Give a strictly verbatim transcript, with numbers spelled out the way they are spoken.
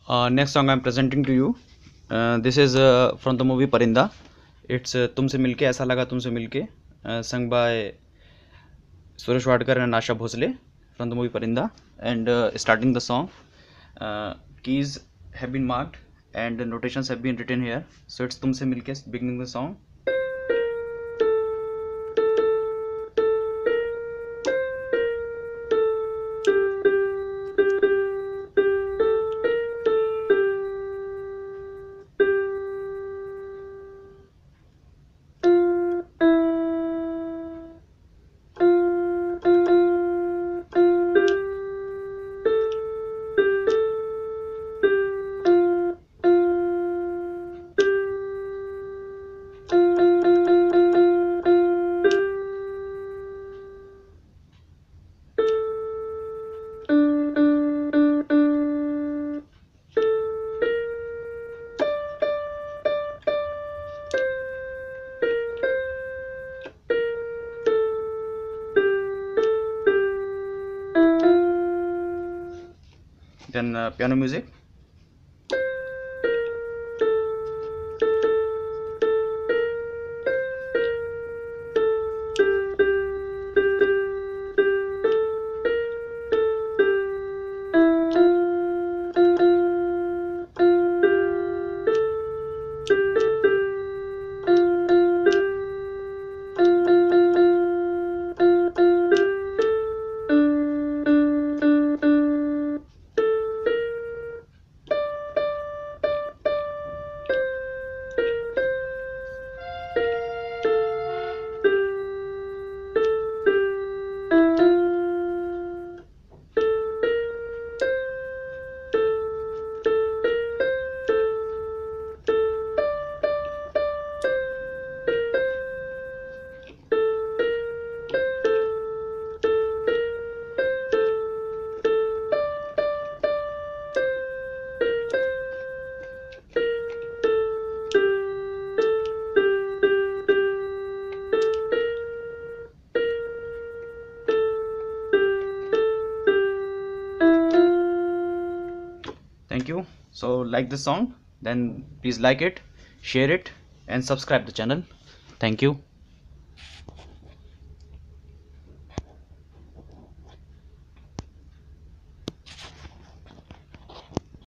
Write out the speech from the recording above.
Uh, next song I'm presenting to you. Uh, this is uh, from the movie Parinda. It's uh, तुमसे मिलके ऐसा लगा तुमसे मिलके, uh, sung by Suresh Wadkar and Asha Bhosle from the movie Parinda. And uh, starting the song, uh, keys have been marked and the notations have been written here. So it's तुमसे मिलके beginning the song. Then uh, piano music. Thank you. So like this song, then please like it, share it and subscribe the channel. Thank you.